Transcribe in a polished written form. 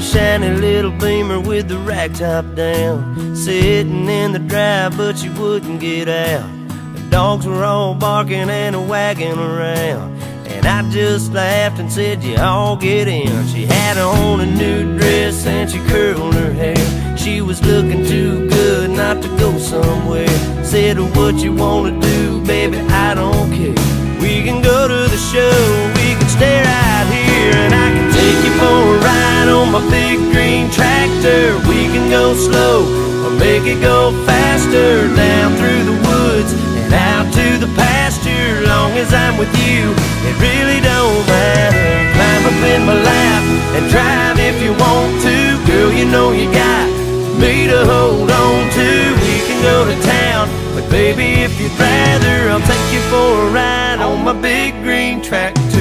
shiny little Beamer with the rack top down, sitting in the drive, but she wouldn't get out. The dogs were all barking and wagging around, and I just laughed and said, you all get in. She had on a new dress and she curled her hair. She was looking too good not to go somewhere. Said, what you wanna do, baby, I don't care. We can go to the show, we can stay right here, and I can take you for a ride on my big green tractor. We can go slow or make it go faster, down through the woods and out to the pasture. Long as I'm with you, it really don't matter. Climb up in my lap and drive if you want to. Girl, you know you got me to hold on to. We can go to town, but baby, if you'd rather, I'll take you for a ride on my big green tractor.